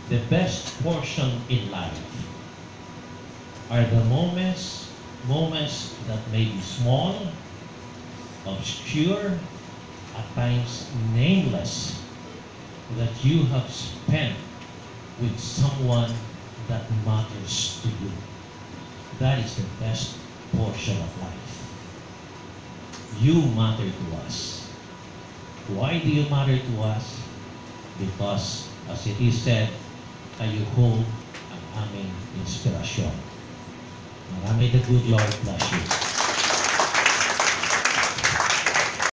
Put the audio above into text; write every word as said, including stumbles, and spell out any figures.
the best portion in life are the moments, moments that may be small, obscure, at times nameless, that you have spent with someone that matters to you. That is the best portion of life. You matter to us. Why do you matter to us? Because, as it is said, kayo ho ang aming inspirasyon. Marami the good Lord bless you.